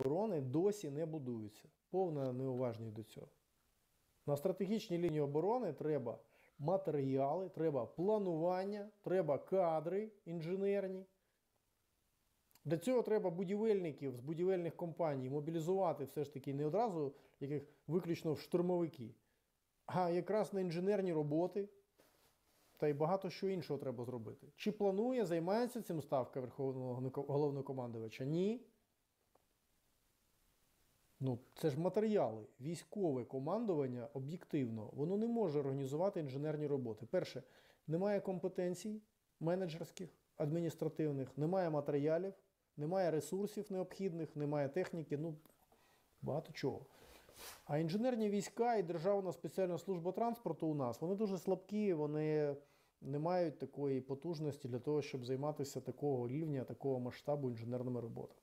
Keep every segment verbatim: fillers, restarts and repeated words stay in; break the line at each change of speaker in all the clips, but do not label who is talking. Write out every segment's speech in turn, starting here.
оборони досі не будуються. Повна неуважність до цього. На стратегічній лінії оборони треба матеріали, треба планування, треба кадри інженерні. Для цього треба будівельників з будівельних компаній мобілізувати все ж таки не одразу яких виключно в штурмовики, а якраз на інженерні роботи. Та й багато що іншого треба зробити. Чи планує, займається цим Ставка Верховного Головнокомандувача? Ні. Ну, це ж матеріали. Військове командування об'єктивно, воно не може організувати інженерні роботи. Перше, немає компетенцій менеджерських, адміністративних, немає матеріалів, немає ресурсів необхідних, немає техніки, ну, багато чого. А інженерні війська і Державна спеціальна служба транспорту у нас, вони дуже слабкі, вони не мають такої потужності для того, щоб займатися такого рівня, такого масштабу інженерними роботами.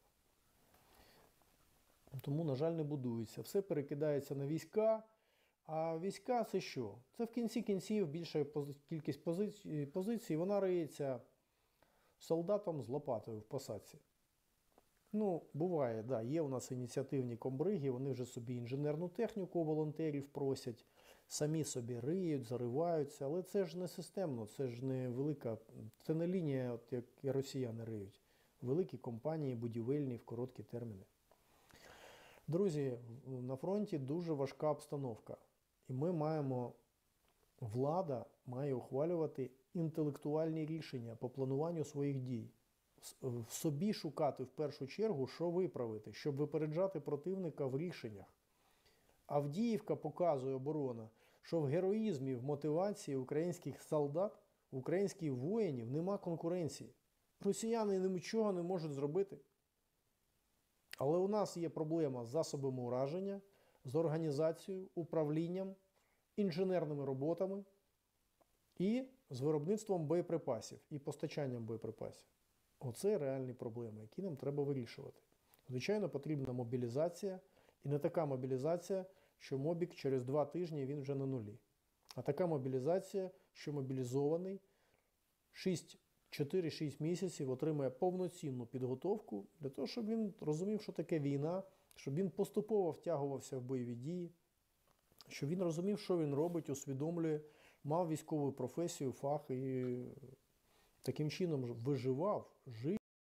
Тому, на жаль, не будується. Все перекидається на війська. А війська це що? Це в кінці кінців більша кількість позицій, позицій вона риється солдатом з лопатою в посадці. Ну, буває, да, є у нас ініціативні комбриги, вони вже собі інженерну техніку у волонтерів просять, самі собі риють, зариваються, але це ж не системно, це ж не велика, це не лінія, от як і росіяни риють. Великі компанії, будівельні в короткі терміни. Друзі, на фронті дуже важка обстановка. І ми маємо, влада має ухвалювати інтелектуальні рішення по плануванню своїх дій. В собі шукати в першу чергу, що виправити, щоб випереджати противника в рішеннях. Авдіївка показує, оборона, що в героїзмі, в мотивації українських солдат, українських воїнів нема конкуренції. Росіяни нічого не можуть зробити. Але у нас є проблема з засобами ураження, з організацією, управлінням, інженерними роботами і з виробництвом боєприпасів і постачанням боєприпасів. Оце реальні проблеми, які нам треба вирішувати. Звичайно, потрібна мобілізація, і не така мобілізація, що мобік через два тижні він вже на нулі. А така мобілізація, що мобілізований чотири-шість місяців отримує повноцінну підготовку для того, щоб він розумів, що таке війна, щоб він поступово втягувався в бойові дії, щоб він розумів, що він робить, усвідомлює, мав військову професію, фах і таким чином виживав, жив.